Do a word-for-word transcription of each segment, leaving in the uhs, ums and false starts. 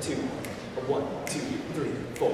two, one, two, three, four.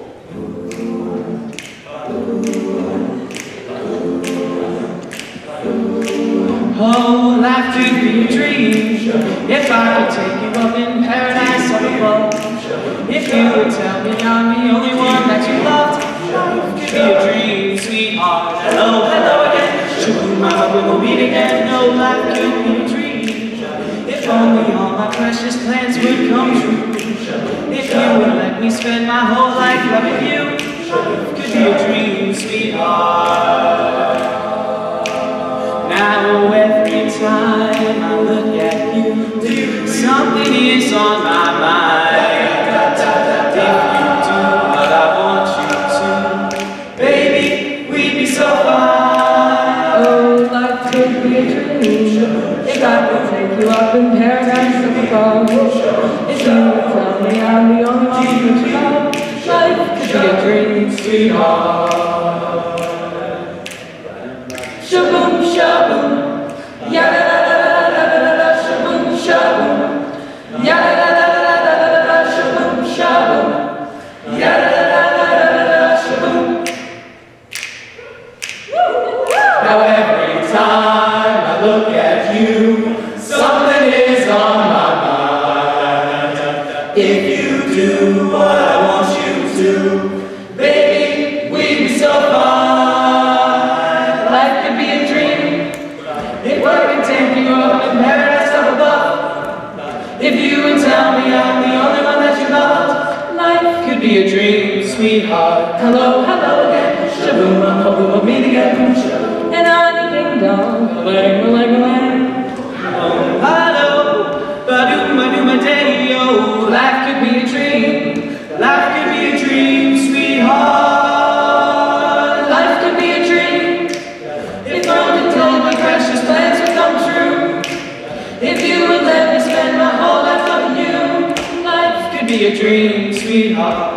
Oh, life could be a dream if I could take you up in paradise up above. If you would tell me I'm the only one that you loved, life could be a dream, sweetheart. Hello, hello again. Shaboom, my love, we will meet again. No, life could be a dream if only all my precious plans would come true. If you would let me spend my whole life loving you, life could be a dream, sweetheart. Now every time I look at you, something is on my mind. If you do what I want you to, baby, we'd be so fine. Oh, life could be a dream if I could take you up in paradise up above. If you would tell me I'm the only one that you love, life could be a dream, sweetheart. Shaboom, shaboom, ya da da da da da da da, shaboom, shaboom, ya da da da da da da da, shaboom, shaboom, ya da da da da da da, shaboom. Now every time I look at you, something is on my mind. If you do what I want you to, baby, we'd be so fine. Life could be a dream if I could take you up in paradise up above. If you would tell me I'm the only one that you love, life could be a dream, sweetheart. Hello, hello again. Shaboom, I'm hoping we'll meet again. And on the kingdom, lang, lang, lang. Oh, hello, ba-doom, ba-doom, a-day-o. Life could be a dream. Life could be a dream, sweetheart. Life could be a dream if only all my precious plans would come true. If you would let me spend my whole life loving you, life could be a dream, sweetheart.